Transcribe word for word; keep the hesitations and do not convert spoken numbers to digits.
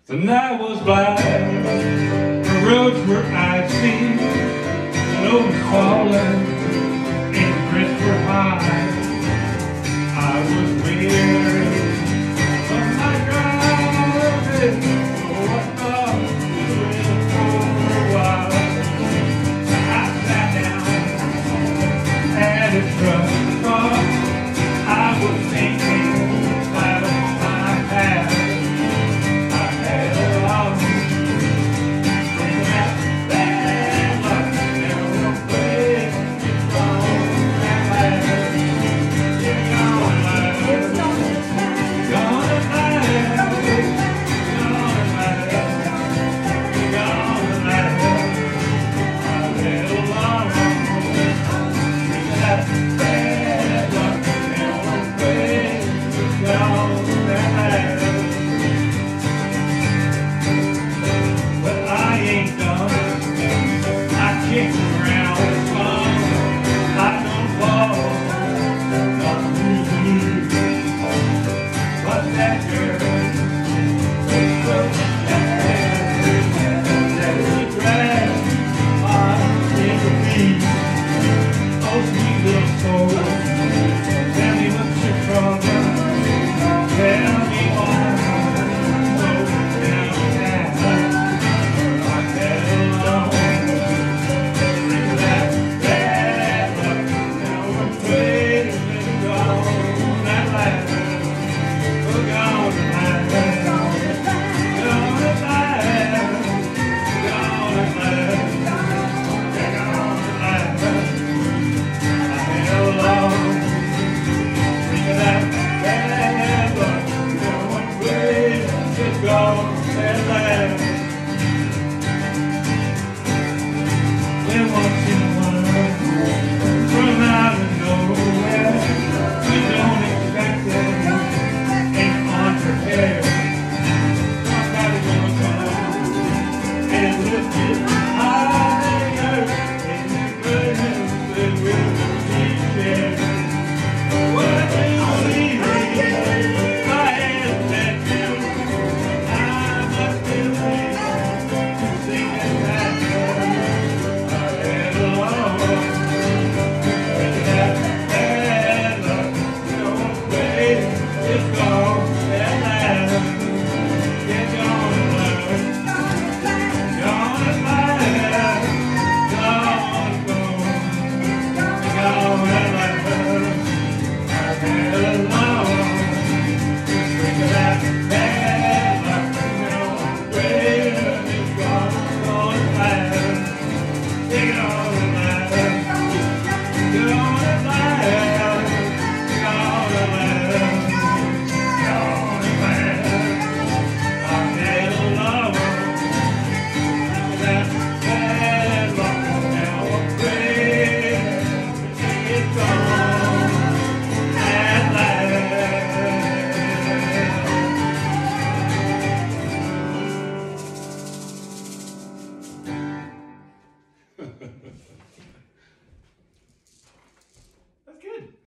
The night was black, the roads were icy, snow was falling, and the drifts were high. I was weary of my driving, so I stopped for a while. I sat down at a truck stop. I was thinking about my past. Go and laugh.